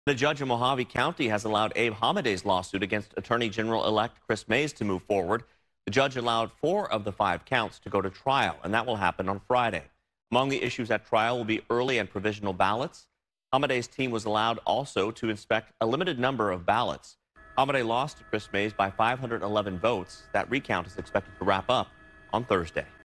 The judge in Mojave County has allowed Abe Hamadeh's lawsuit against Attorney General-elect Kris Mayes to move forward. The judge allowed 4 of the 5 counts to go to trial, and that will happen on Friday. Among the issues at trial will be early and provisional ballots. Hamadeh's team was allowed also to inspect a limited number of ballots. Hamadeh lost to Kris Mayes by 511 votes. That recount is expected to wrap up on Thursday.